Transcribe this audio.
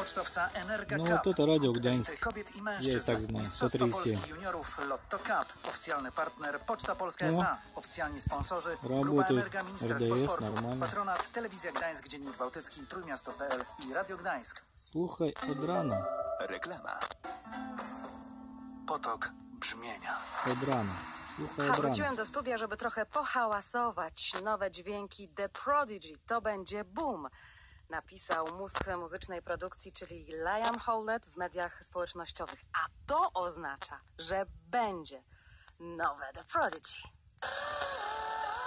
pocztowca Energa No, Cup. to Radio Gdańsk. Kobiet i mężczyzn. Jest tak znane. Mistrzostwo 130. Polski juniorów Lotto Cup. Oficjalny partner Poczta Polska No. S.A. Oficjalni sponsorzy Grupa Работает Energa, Ministerstwo RDS, Sportu. нормально. Patronat Telewizja Gdańsk, Dziennik Bałtycki, Trójmiasto.pl i Radio Gdańsk. Słuchaj od rana. Reklama. Potok brzmienia. Od rana. Słuchaj od rana. Wróciłem do studia, żeby trochę pohałasować. Nowe dźwięki The Prodigy. To będzie boom. Napisał mózg muzycznej produkcji, czyli Liam Howlett w mediach społecznościowych. A to oznacza, że będzie nowe The Prodigy.